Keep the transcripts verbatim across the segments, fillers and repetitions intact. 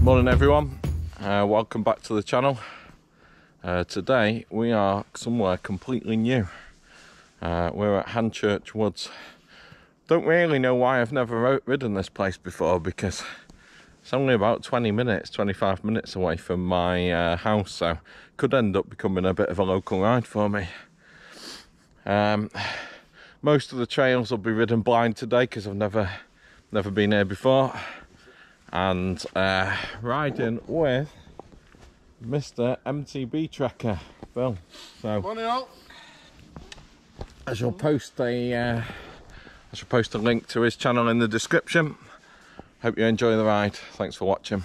Morning everyone, uh, welcome back to the channel. Uh, today we are somewhere completely new. Uh, we're at Hanchurch Woods. Don't really know why I've never ridden this place before, because it's only about twenty minutes, twenty-five minutes away from my uh, house, so could end up becoming a bit of a local ride for me. Um, most of the trails will be ridden blind today because I've never never been here before, and uh, riding with Mister M T B Trekker, Bill. So morning all. I shall post a uh, I shall post a link to his channel in the description. Hope you enjoy the ride. Thanks for watching.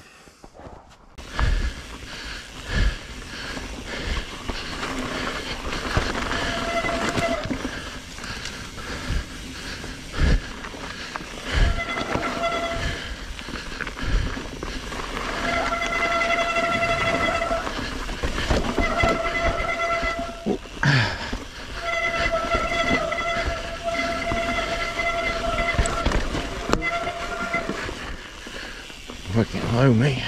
Working below me.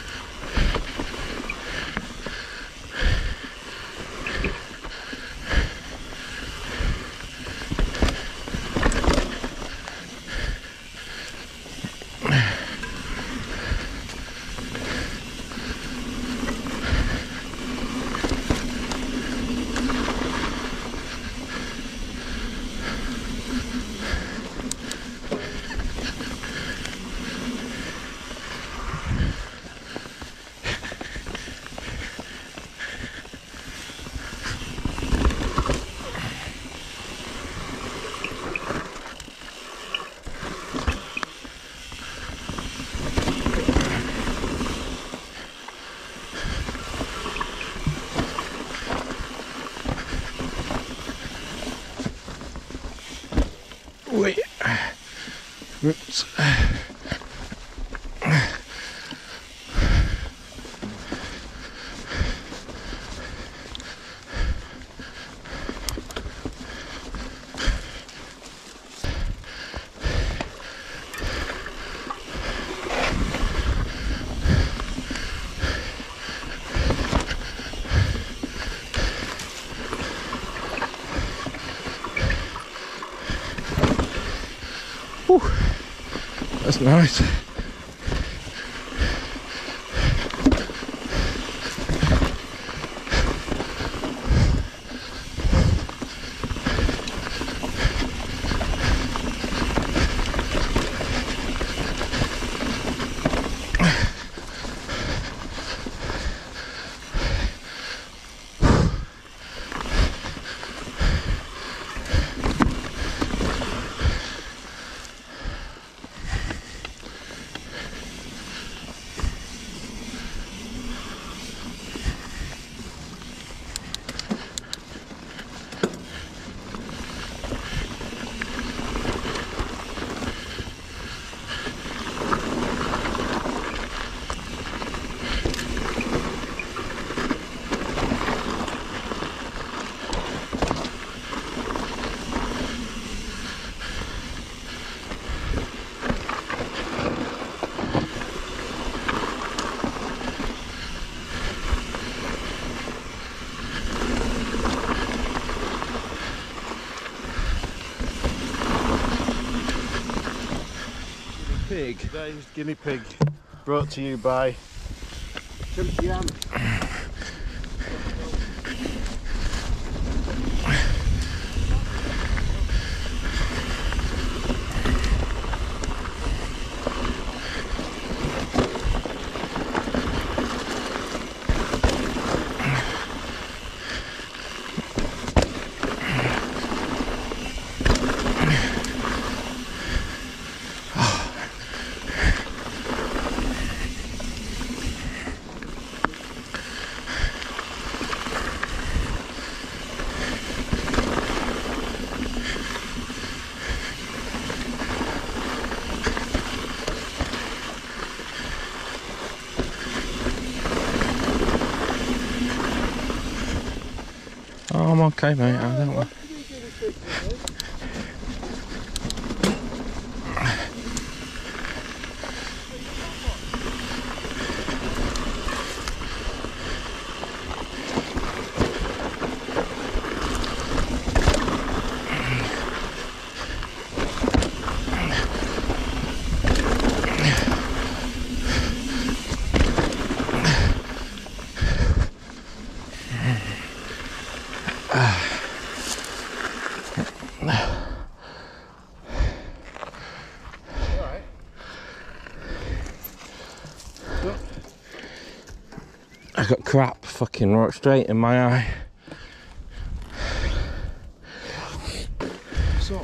Wait. Oops. Whew. That's nice. Pig. Today's guinea pig, brought to you by Ant. Oh, I'm okay, mate. I don't want. I got crap fucking right straight in my eye. So.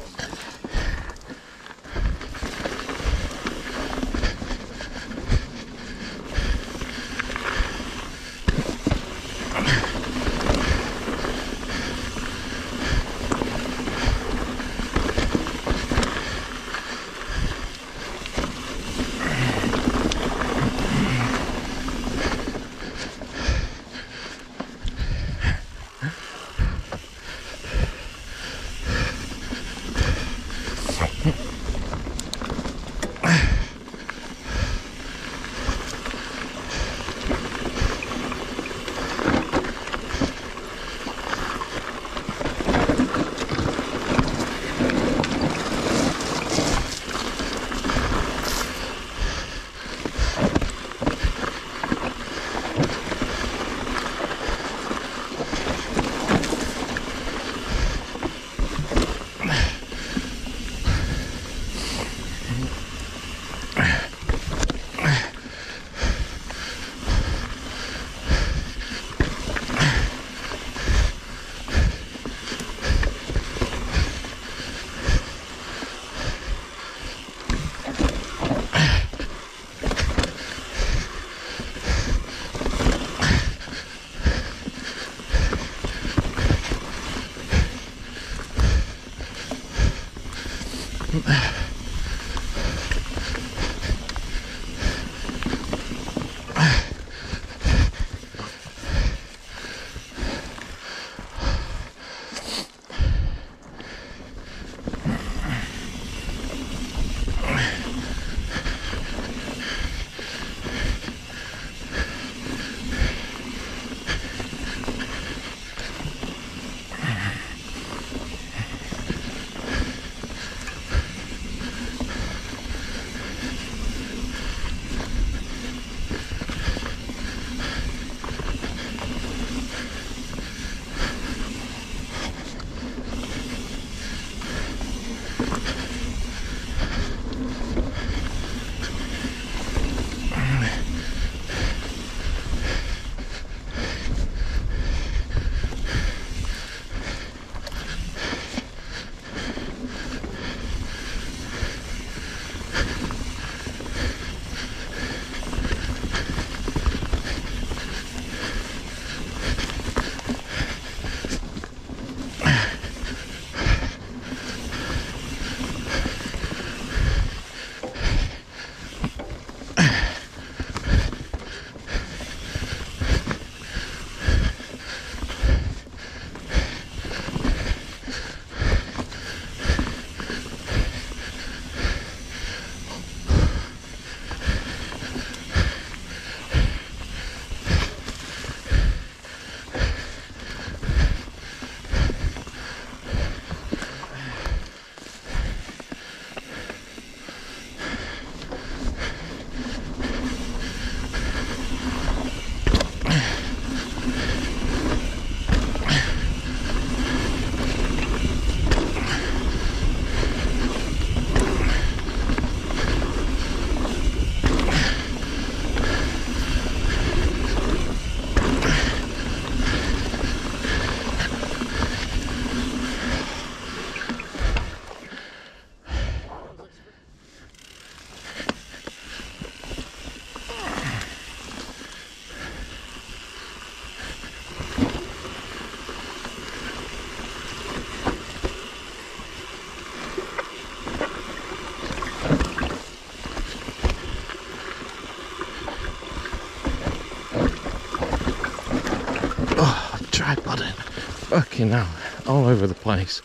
Tripodding. Fucking hell. All over the place.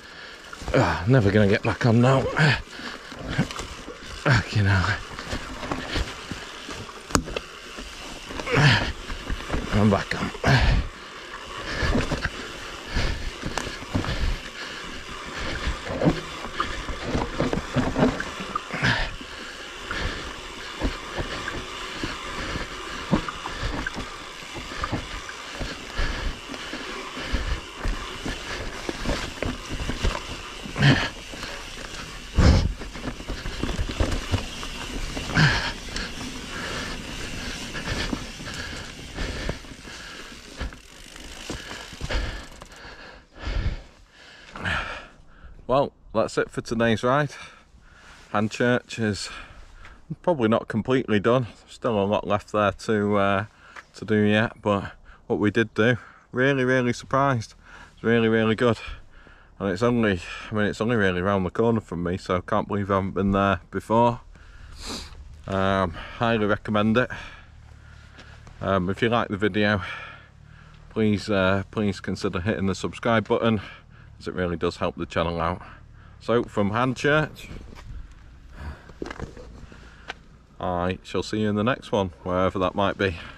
Oh, never gonna get back on now. Fucking hell. I'm back on. that's it for today's ride. Hanchurch is probably not completely done. Still a lot left there to uh, to do yet, but what we did do, really, really surprised. It's really, really good. And it's only, I mean, it's only really around the corner from me, so I can't believe I haven't been there before. Um, highly recommend it. Um, if you like the video, please, uh, please consider hitting the subscribe button, as it really does help the channel out. So, from Hanchurch, I shall see you in the next one, wherever that might be.